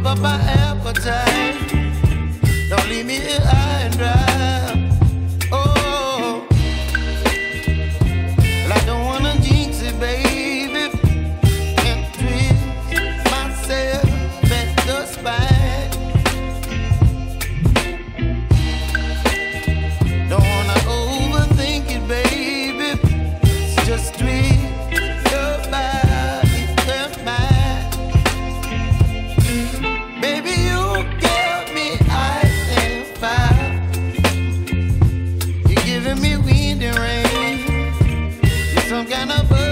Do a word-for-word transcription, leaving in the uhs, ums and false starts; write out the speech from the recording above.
up my appetite. Don't leave me here high and dry. Oh, well, I don't wanna jinx it, baby, and twist myself at the spine. Don't wanna overthink it, baby. It's just twist your body and mine. Baby, you give me ice and fire. You're giving me wind and rain. You're some kind of bird.